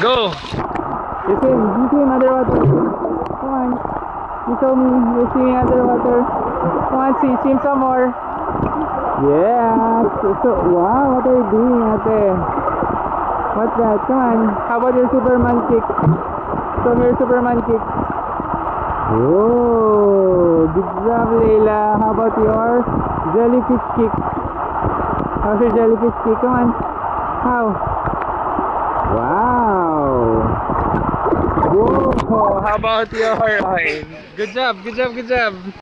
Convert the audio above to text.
Go! You swim underwater. Come on. You show me. You're swimming underwater. Come on, swim some more. Yeah. So, wow, what are you doing, ate? What's that? Come on. How about your Superman kick? Show me your Superman kick. Oh, good job, Layla. How about your jellyfish kick? How's your jellyfish kick? Come on. How? Wow. Whoa. How about your... Good job, good job, good job.